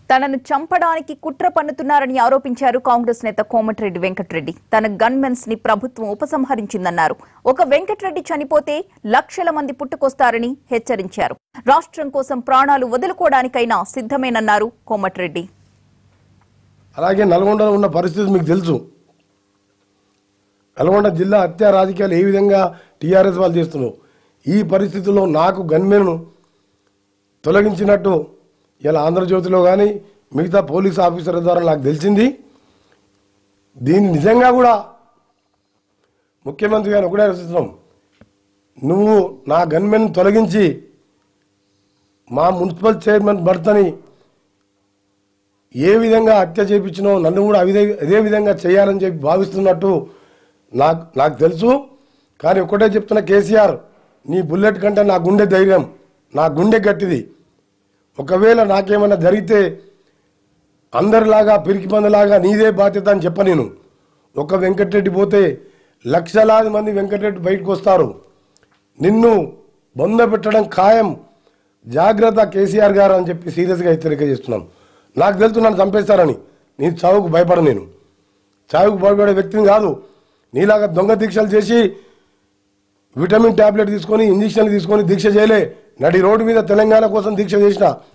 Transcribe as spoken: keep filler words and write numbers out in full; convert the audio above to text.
తనను చంపడానికి కుట్ర పన్నుతున్నారని ఆరోపించారు కాంగ్రెస్ నేత కోమటిరెడ్డి వెంకటరెడ్డి. తన గన్మెన్స్ ని ప్రభుత్వం ఉపసంహరించిందన్నారు. ఒక వెంకటరెడ్డి చనిపోతే లక్షల మంది పుట్టుకొస్తారని హెచ్చరించారు. రాష్ట్రం కోసం ప్రాణాలు వదులుకోవడానికైనా సిద్ధమేనన్నారు కోమటిరెడ్డి. అలాగే నల్గొండలో ఉన్న పరిస్థితి మీకు తెలుసు. నల్గొండ జిల్లా హత్య రాజకీయాలు ఏ విధంగా టీఆర్ఎస్ వాళ్ళు చేస్తున్నారు. ఈ పరిస్థితుల్లో నాకు గన్మెన్ను తొలగించినట్టు ఇలా ఆంధ్రజ్యోతిలో కానీ మిగతా పోలీస్ ఆఫీసర్ల ద్వారా నాకు తెలిసింది. దీన్ని నిజంగా కూడా ముఖ్యమంత్రి గారు ఒకటే ఆలోచిస్తున్నాం, నువ్వు నా గన్మెన్ తొలగించి మా మున్సిపల్ చైర్మన్ భర్తని ఏ విధంగా హత్య చేయించినో నన్ను కూడా అదే అదే విధంగా చేయాలని చెప్పి భావిస్తున్నట్టు నాకు నాకు తెలుసు. కానీ ఒకటే చెప్తున్న కేసీఆర్, నీ బుల్లెట్ కంటే నా గుండె ధైర్యం, నా గుండె గట్టిది. ఒకవేళ నాకేమైనా జరిగితే అందరిలాగా పిరికి మందలాగా నీదే బాధ్యత అని చెప్ప. నేను ఒక వెంకటరెడ్డి పోతే లక్షలాది మంది వెంకటరెడ్డి బయటకు వస్తారు. నిన్ను బొంద పెట్టడం ఖాయం, జాగ్రత్త కేసీఆర్ గారు అని చెప్పి సీరియస్గా హెచ్చరిక చేస్తున్నాను. నాకు తెలుసు నన్ను చంపేస్తారని. నేను చావుకు భయపడ, నేను చావుకు భయపడే వ్యక్తిని కాదు. నీలాగా దొంగ దీక్షలు చేసి విటమిన్ ట్యాబ్లెట్ తీసుకొని ఇంజక్షన్లు తీసుకొని దీక్ష చేయలే. నడి రోడ్డు మీద తెలంగాణ కోసం దీక్ష చేసిన